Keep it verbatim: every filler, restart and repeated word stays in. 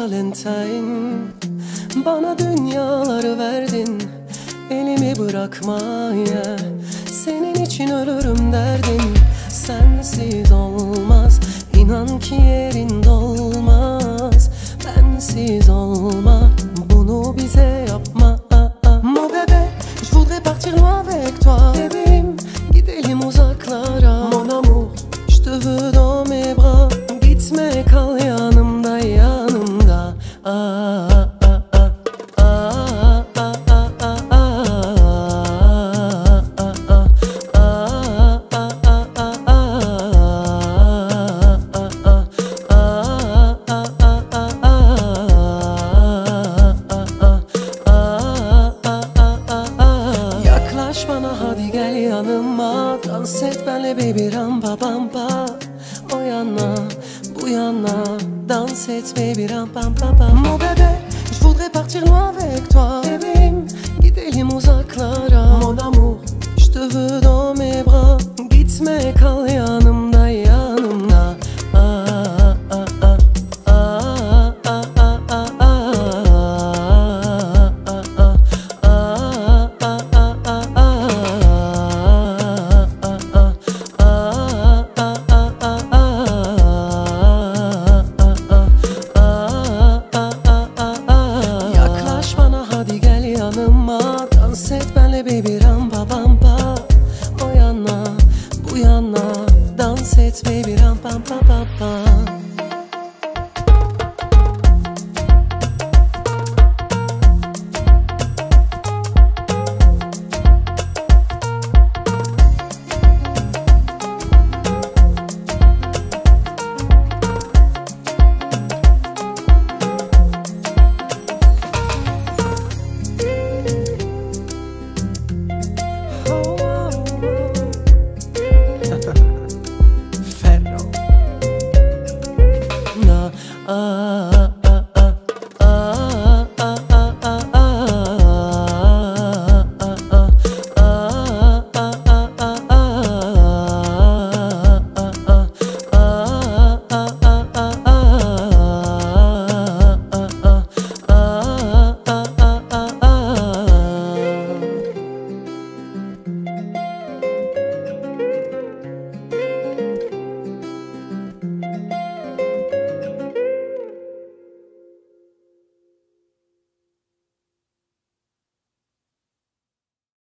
Valentine. Bana dünyaları verdin, elimi bırakmaya. Senin için ölürüm derdin, sensiz olmaz. İnan ki yerin dolmaz, bensiz olma. Bunu bize yapma. Mon bébé, je voudrais partir loin avec toi. Bebeğim, gidelim uzaklara. Mon amour, je te veux dans mes bras. Gitme, kal yanımda, yanımda. Ah, ah, ah, ah, ah, ah, ah, ah, ah, yaklaş bana, hadi gel yanıma. Dans et benle baby rampa pampa. O yana bu yana, dans et baby rampa pampa. Mon bébé, je voudrais partir loin avec